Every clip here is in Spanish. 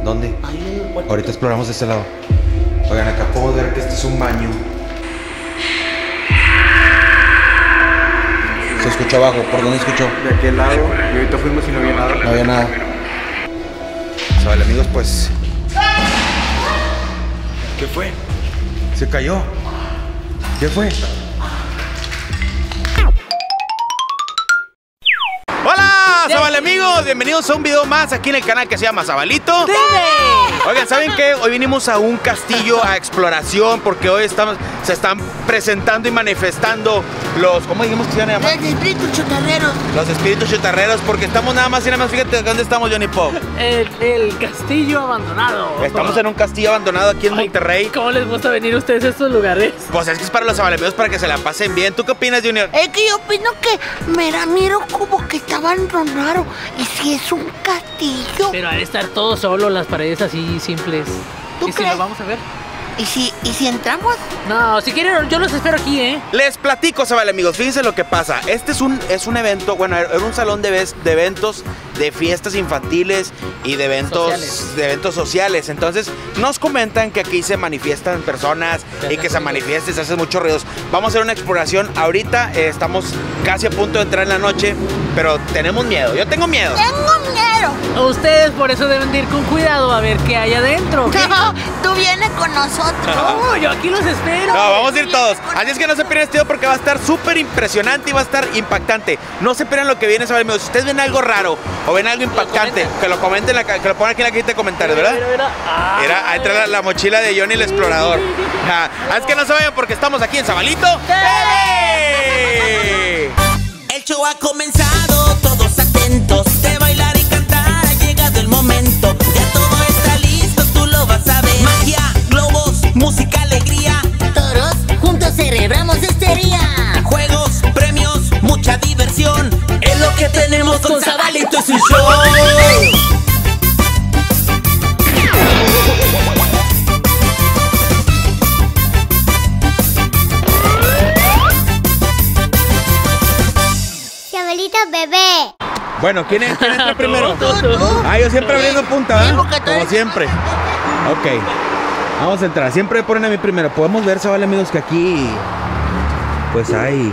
¿Dónde? Ahí. Ahorita exploramos de este lado. Oigan, acá podemos ver que este es un baño. Se escuchó abajo. ¿Por dónde escuchó? De aquel lado. Y ahorita fuimos y no había nada. No había nada. Vale, amigos, pues... ¿Qué fue? Se cayó. ¿Qué fue? Hola, Zabale amigos, bienvenidos a un video más aquí en el canal que se llama Zabalito TV. Oigan, ¿saben qué? Hoy vinimos a un castillo a exploración porque hoy se están presentando y manifestando los, ¿cómo dijimos que se llaman? Los espíritus chotarreros. Los espíritus chotarreros, porque estamos nada más y nada más, fíjate, ¿dónde estamos, Johnny Pop? El castillo abandonado. Estamos en un castillo abandonado aquí en Monterrey. ¿Cómo les gusta venir a ustedes a estos lugares? Pues es que es para los Zabalemíos, para que se la pasen bien. ¿Tú qué opinas, Junior? Es que yo opino que miro como que está abandonado. Y si es un castillo. Pero al estar todo solo, las paredes así simples. ¿Tú ¿Y si crees? lo vamos a ver? ¿Y si entramos? No, si quieren, yo los espero aquí, ¿eh? Les platico, Zabale amigos, fíjense lo que pasa. Este es un evento, bueno, era un salón de eventos, de fiestas infantiles y de eventos sociales. Entonces, nos comentan que aquí se manifiestan personas y que se manifiestan, se hacen muchos ruidos. Vamos a hacer una exploración. Ahorita estamos casi a punto de entrar en la noche, pero tenemos miedo. Yo tengo miedo. Tengo miedo. Ustedes por eso deben de ir con cuidado a ver qué hay adentro. ¿Ok? No, tú vienes con nosotros. No, yo aquí los espero. No, vamos a ir todos. Así es que no se pierdan este video porque va a estar súper impresionante y va a estar impactante. No se pierdan lo que viene, Zabale amigos. Si ustedes ven algo raro o ven algo impactante, que lo comenten, que lo pongan aquí en la cajita de comentarios, ¿verdad? Mira, ahí trae la mochila de Johnny el explorador. Así que no se vayan porque estamos aquí en Zabalito TV. El show ha comenzado, todos atentos, de bailar y cantar ha llegado el momento. Ya todo está listo, tú lo vas a ver. Magia, globos, música, alegría. Todos juntos celebramos este día. Juegos, premios, mucha diversión. Es lo que tenemos con Zabalito, es un show. Zabalito bebé. Bueno, ¿quién entra primero? Tú. Yo siempre abriendo punta, Sí, ¿eh? porque tú Como eres- siempre. Ok, vamos a entrar. Siempre ponen a mí primero. Podemos ver, Zabale amigos, que aquí pues hay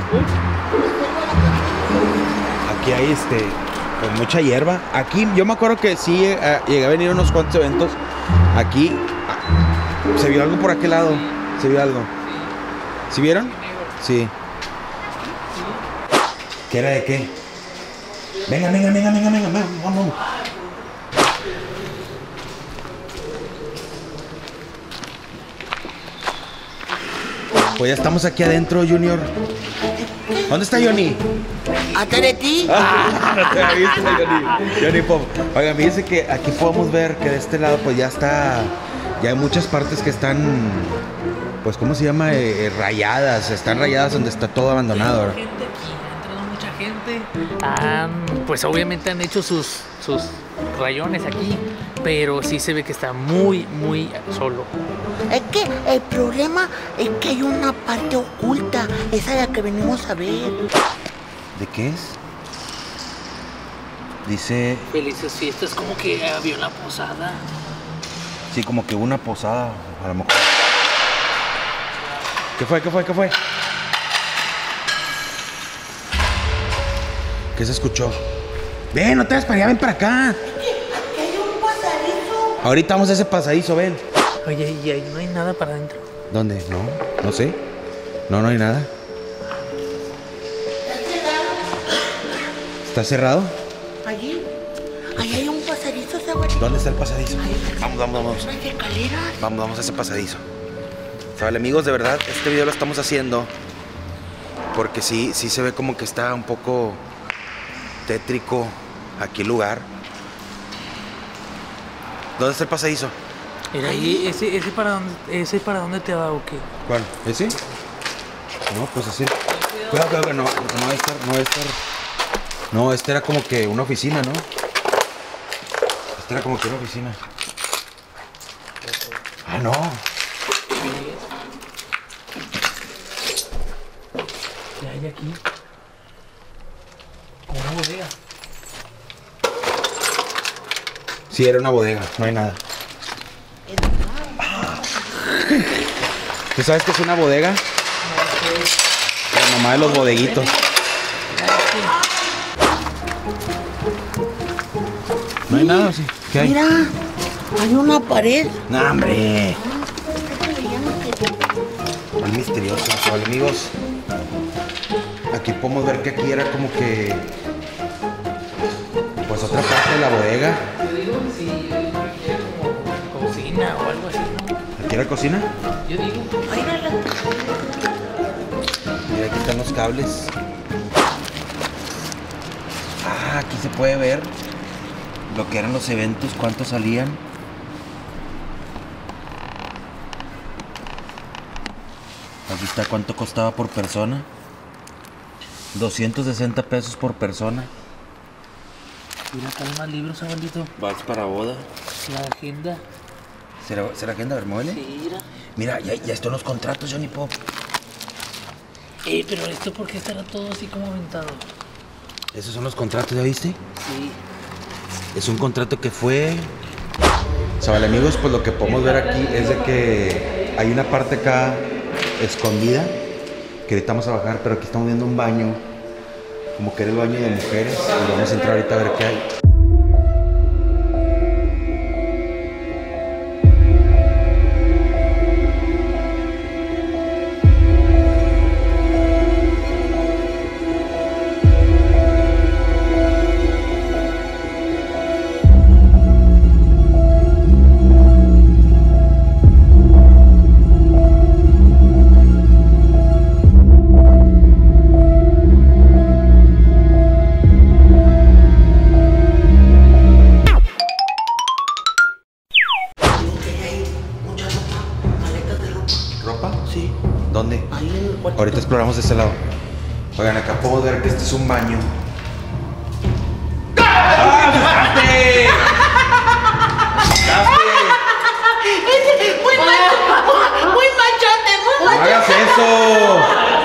pues mucha hierba. Aquí yo me acuerdo que sí llegué a venir a unos cuantos eventos. Aquí se vio algo por aquel lado. Se vio algo. ¿Sí vieron? Sí. ¿Qué era de qué? Venga, vamos. Pues ya estamos aquí adentro, Junior. ¿Dónde está Johnny? Atrás de ti. No te había visto, Johnny Pop. Oiga, me dice que aquí podemos ver que de este lado pues ya hay muchas partes que están, pues ¿cómo se llama? Rayadas, están rayadas donde está todo abandonado. Hay gente aquí, ha entrado mucha gente. Pues obviamente han hecho sus rayones aquí, pero sí se ve que está muy solo. Es que el problema es que hay una parte oculta. Esa es la que venimos a ver. ¿De qué es? Dice, Felices fiestas, como que había una posada. sí, como que una posada, a lo mejor. ¿Qué fue? ¿Qué se escuchó? Ven, no te vas para allá, ven para acá. Aquí hay un pasadizo. Ahorita vamos a ese pasadizo, ven. Oye, y ahí no hay nada para adentro. ¿Dónde? No sé. No hay nada. ¿Está cerrado? Allí hay un pasadizo, Zabalito. ¿Dónde está el pasadizo? Vamos. Unas escaleras. Vamos a ese pasadizo. Vale, amigos, de verdad, este video lo estamos haciendo porque sí se ve como que está un poco tétrico aquí el lugar. ¿Dónde está el pasadizo? Mira, ahí, ese para dónde te va o qué. ¿Cuál? ¿Ese? No, pues así. Cuidado, que no va a estar. No, este era como que una oficina, ¿no? Este era como que una oficina. Ah, no. ¿Qué hay aquí? Como una bodega. Sí, era una bodega, no hay nada. ¿Tú sabes que es una bodega? La mamá de los bodeguitos. ¿No hay nada? ¿Sí? ¿Qué hay? Mira, hay una pared. No, hombre. Muy misterioso. Vale, amigos. Aquí podemos ver que aquí era como que... pues otra parte de la bodega. Yo digo si era como cocina o algo así, ¿no? ¿Aquí era cocina? Yo digo. Mira, aquí están los cables. Ah, aquí se puede ver lo que eran los eventos, cuántos salían. Aquí está cuánto costaba por persona. 260 pesos por persona. Mira, acá hay más libros, abuelito. Vas para boda. La agenda. ¿Será agenda? A ver, muévele. Sí, Mira, ya están los contratos, Johnny Pop. pero esto, ¿por qué estará todo así como aventado? Esos son los contratos, ¿ya viste? Sí. Es un contrato que fue... O sea, vale, amigos, pues lo que podemos ver aquí es de que hay una parte acá escondida que ahorita vamos a bajar, pero aquí estamos viendo un baño, como que era el baño de mujeres, y vamos a entrar ahorita a ver qué hay. ¿Dónde? Ahí en el cuarto. Ahorita exploramos de este lado. Oigan, acá puedo ver que este es un baño. ¡Ah! ¡Asustaste! Muy machote, muy ¡No machote. hagas eso!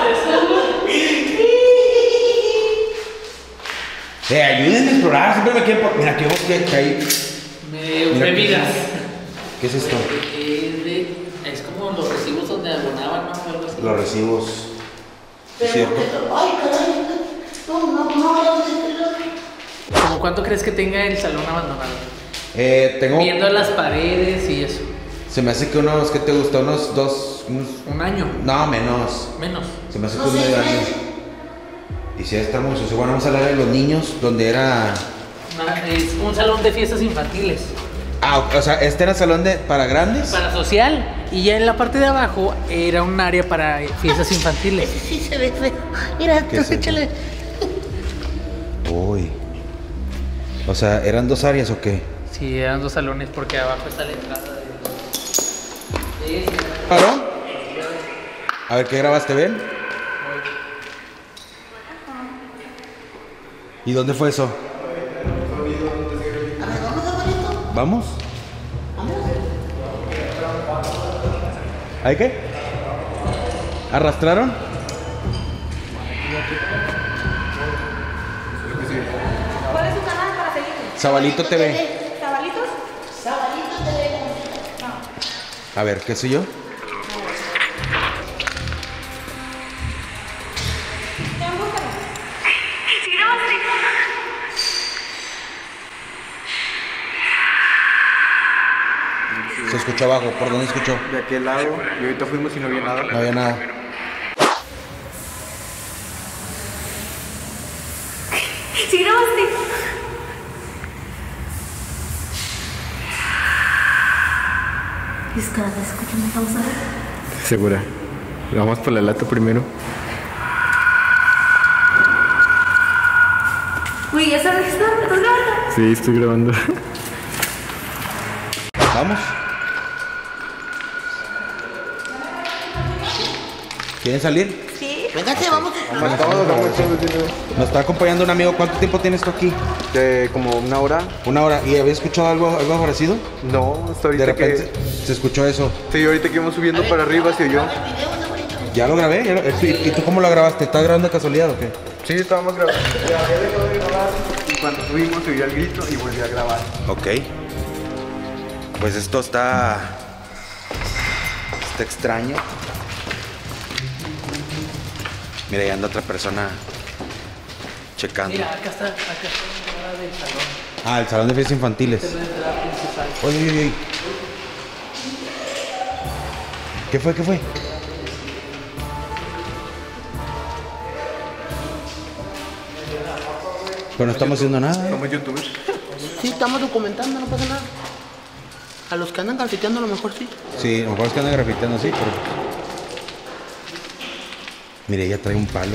Ayúdenme a explorar, siempre me quieren por... Mira, aquí vemos que hay... Mira, Bebidas. ¿Qué es esto? Es como los recibos donde abonaban, ¿no? Algo así. Los recibos. ¿Cierto? Ay, caray. No. ¿Cómo cuánto crees que tenga el salón abandonado? Tengo... Viendo las paredes y eso. Se me hace que unos... ¿Qué te gusta? Unos dos... Un año. No, menos. Menos. Se me hace que un medio año. Y si está muy sucio. Bueno, vamos a hablar de los niños, donde era... Es un salón de fiestas infantiles. Ah, o sea, ¿este era salón para grandes? Para social. Y ya en la parte de abajo era un área para fiestas infantiles. Sí se ve feo. Mira, ¿Qué tú es eso? échale. Uy. O sea, ¿eran dos áreas o qué? Sí, eran dos salones porque abajo está la entrada de este. ¿Claro? A ver, ¿qué grabaste? ¿Ven? ¿Y dónde fue eso? ¿Vamos? ¿Hay qué? ¿Arrastraron? ¿Cuál es su canal para seguirme? Sabalito TV. ¿Sabalitos? Sabalito TV. A ver, ¿qué soy yo? Se escuchó abajo. ¿Por dónde escuchó? De aquel lado, y ahorita fuimos y no había nada. No había nada. ¿Sí grabaste? Espérate, escúchame, vamos a ver. ¿Segura? Vamos por la lata primero. Uy, ¿ya estás registrando? ¿Estás grabando? Sí, estoy grabando. ¿Vamos? ¿Quieren salir? Sí. Véngase, vamos. Nos está acompañando un amigo. ¿Cuánto tiempo tienes tú aquí? Como una hora. Una hora. ¿Y habías escuchado algo parecido? No, hasta ahorita De repente que... se escuchó eso. Sí, ahorita que íbamos subiendo para arriba se oyó. Ya lo grabé. ¿Y tú cómo lo grabaste? ¿Estás grabando de casualidad o qué? Sí, estábamos grabando. Ya había dejado de grabar y cuando subimos se oyó el grito y volví a grabar. Ok. Pues esto está extraño. Mira, ya anda otra persona checando. Mira, acá está la entrada del salón. Ah, el salón de fiestas infantiles. Esta es la entrada principal. Oye, oye, oye. ¿Qué fue? ¿Qué fue? Pero no estamos haciendo nada. Somos youtubers. Sí, estamos documentando, no pasa nada. A los que andan grafiteando a lo mejor sí. Sí, a lo mejor es que andan grafiteando así, pero... Mire, ella trae un palo.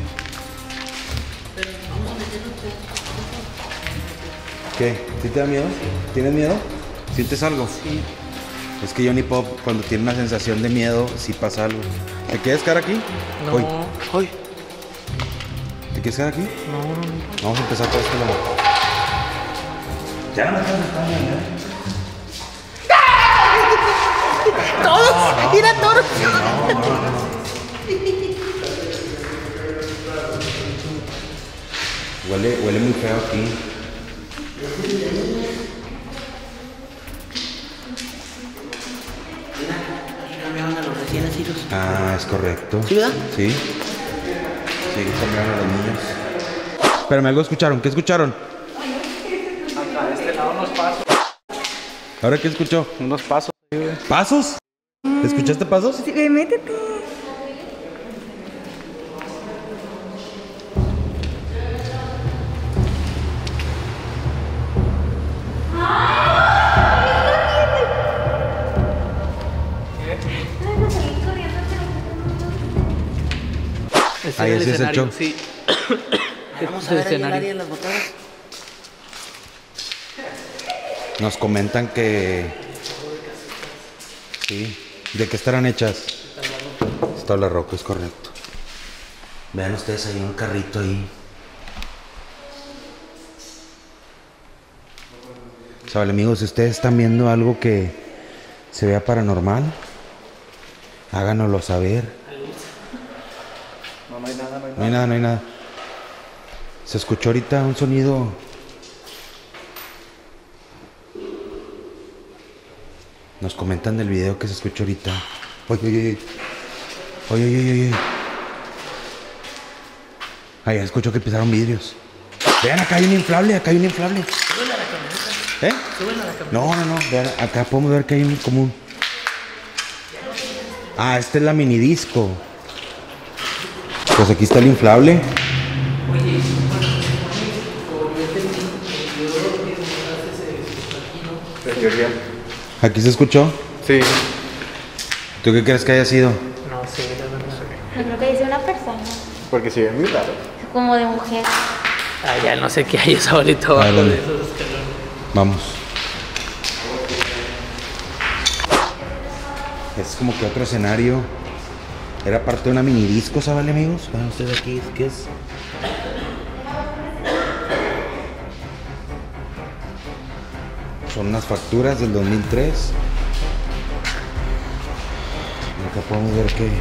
¿Qué? ¿Sí te da miedo? ¿Tienes miedo? ¿Sientes algo? Sí. Es que Johnny Pop, cuando tiene una sensación de miedo, sí pasa algo. ¿Te quieres quedar aquí? No. Hoy. Hoy. ¿Te quieres quedar aquí? No. Vamos a empezar por este lado. Ya no me estás gustando, ¿eh? ¡Todos! ¡Mira todos! Huele muy feo aquí. Cambiaron a los recién nacidos. Ah, es correcto. ¿Sí, verdad? Sí. Sí, cambiaron a los niños. Espérame, algo escucharon. ¿Qué escucharon? Acá de este lado unos pasos. ¿Ahora qué escuchó? Unos pasos. ¿Pasos? ¿Escuchaste pasos? Sí, métete. Este Ahí era el ese es el escenario, show. sí. Vamos Este a ver ahí el escenario. área de las botanas. Nos comentan que... Sí. ¿De qué estarán hechas? Es tabla roca, es correcto. Vean ustedes ahí un carrito ahí. Vale, amigos, si ustedes están viendo algo que se vea paranormal, háganoslo saber. No, no hay nada, no hay No hay nada, no hay nada. Se escuchó ahorita un sonido. Nos comentan del video que se escuchó ahorita. Oye, oye, oye. Oye, oye, oye, oye. Ahí escucho que pisaron vidrios. Vean, acá hay un inflable, acá hay un inflable. Súbela a la camioneta. ¿Eh? Súbela a la camioneta. No, no, no. Vean, acá podemos ver que hay un común. Ah, esta es la mini disco. Pues aquí está el inflable. En teoría. ¿Aquí se escuchó? Sí. ¿Tú qué crees que haya sido? No sé, la verdad. Yo creo que dice una persona, Porque se ve muy raro. como de mujer. Ah, ya no sé qué hay esa bolita abajo A ver, de ¿dónde? esos escalones. Vamos. Es como que otro escenario. Era parte de una mini disco, ¿saben, amigos? Vean ustedes aquí, ¿qué es? Son unas facturas del 2003. Acá podemos ver que...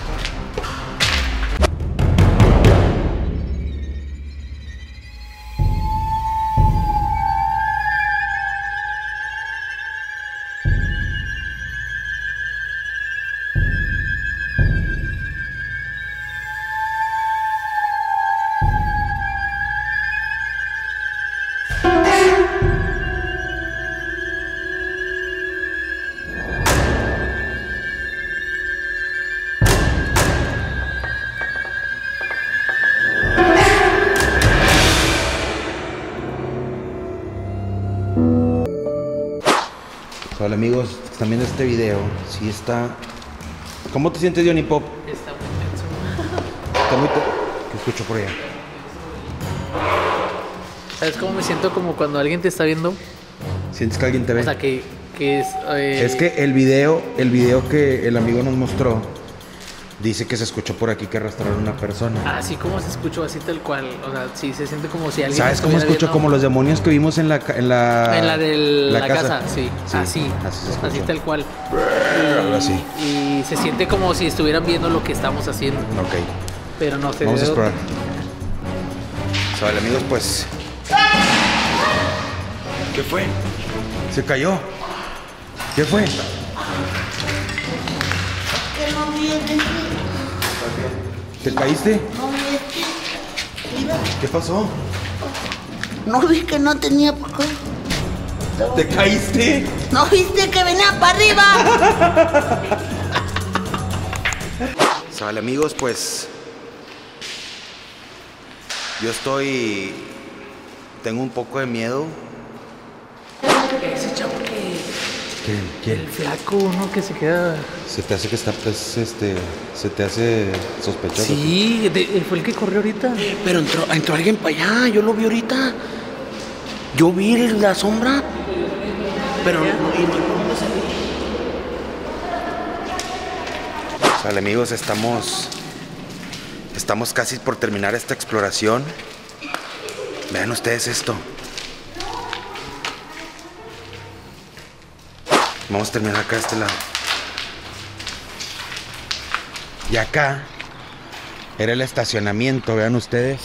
Hola amigos, que están viendo este video. Sí está... ¿Cómo te sientes, Johnny Pop? Está muy tenso. Está muy... ¿Qué escucho por allá? ¿Sabes cómo me siento? Como cuando alguien te está viendo. ¿Sientes que alguien te ve? O sea, que es... Es que el video que el amigo nos mostró dice que se escuchó por aquí que arrastraron a una persona. Así como se escuchó, así tal cual. O sea, sí se siente como si alguien... ¿Sabes cómo estuviera escucho? viendo. Como los demonios que vimos en la En la de la casa, sí. Sí, Así. así se escuchó. Así tal cual. Algo así. Y se siente como si estuvieran viendo lo que estamos haciendo. Ok. Pero no sé. Vamos a de dónde. explorar. Vale, amigos, pues... ¿Qué fue? Se cayó. ¿Qué fue? Que no vi ¿Te caíste? no vi Mira, ¿Qué pasó? no vi que no tenía por qué. ¿Te caíste? ¿No viste que venía para arriba? Vale, amigos, pues yo tengo un poco de miedo. Ese chavo que ¿Qué? el flaco, ¿no? Que se queda. ¿Se te hace que está, pues, se te hace sospechoso? Sí, fue el que corrió ahorita. Pero entró alguien para allá, yo lo vi ahorita. Yo vi la sombra. Pero no, y no hay por dónde salir. Vale, amigos, estamos casi por terminar esta exploración. Vean ustedes esto. Vamos a terminar acá de este lado. Y acá era el estacionamiento, vean ustedes.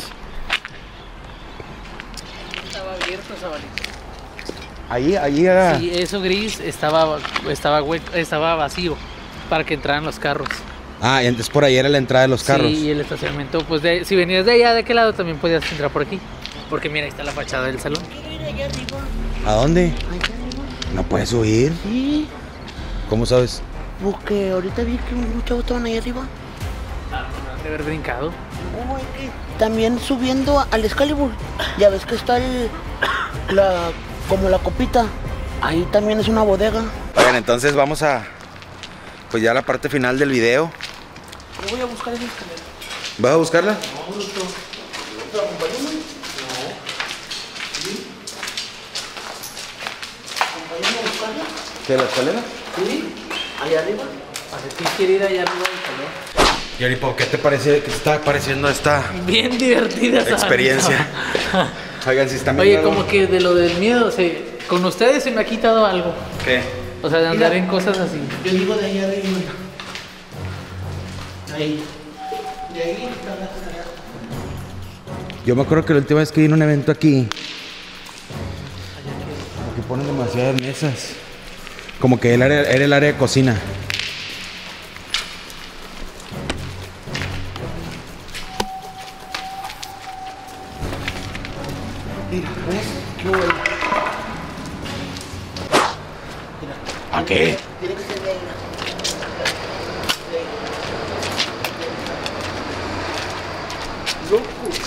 Estaba abierto, Sabalito. Ahí era. Sí, eso gris estaba vacío para que entraran los carros. Ah, y entonces por ahí era la entrada de los carros. Sí, y el estacionamiento, pues si venías de allá, de aquel lado, también podías entrar por aquí. Porque mira, ahí está la fachada del salón. ¿A dónde? Allá arriba. ¿No puedes subir? Sí, ¿Cómo sabes? porque ahorita vi que un chavo estaban ahí arriba. De haber brincado. Oh, es que también subiendo al Excalibur, ya ves que está como la copita. Ahí también es una bodega. Oigan, entonces vamos a, pues ya la parte final del video. Yo voy a buscar esa escalera. ¿Vas a buscarla? ¿Acompáñame a buscarla? ¿Qué, la escalera? Sí, allá arriba. Así que quiere ir allá arriba del salón. Yoripo, ¿qué te parece, qué te está pareciendo esta Bien divertida esa experiencia? Oigan, si están Oye, viendo como que de lo del miedo, con ustedes se me ha quitado algo. ¿Qué? O sea, de andar Mira. en cosas así. Yo digo de allá arriba. Ahí. De ahí está la escalera. Yo me acuerdo que la última vez que vine a un evento aquí, como que ponen demasiadas mesas. Como que era el área de cocina. Mira, ¿ves? ¿Qué huele? ¿A qué? Tiene que ser de ahí. Loco.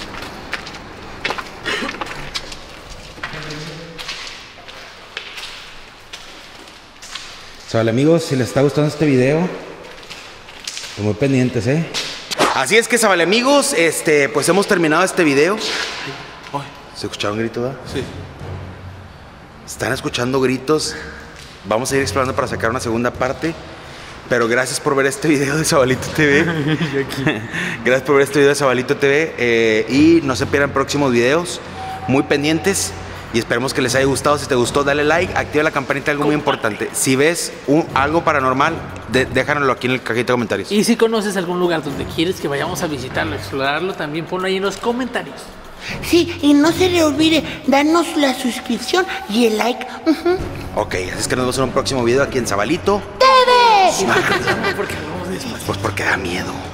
Vale, amigos, si les está gustando este video, pues muy pendientes, ¿eh? Así es que, vale, amigos, pues hemos terminado este video. ¿Se escucharon gritos, verdad? Sí. Están escuchando gritos. Vamos a ir explorando para sacar una segunda parte. Pero gracias por ver este video de Sabalito TV. Gracias por ver este video de Sabalito TV. Y no se pierdan próximos videos. Muy pendientes. Y esperemos que les haya gustado. Si te gustó, dale like, activa la campanita, algo muy importante. Si ves algo paranormal, déjanoslo aquí en el cajita de comentarios. Y si conoces algún lugar donde quieres que vayamos a visitarlo, explorarlo, también ponlo ahí en los comentarios. Sí, y no se le olvide darnos la suscripción y el like. Ok, así es que nos vemos en un próximo video aquí en Sabalito. ¡TV! Porque vamos despacio. Pues porque da miedo.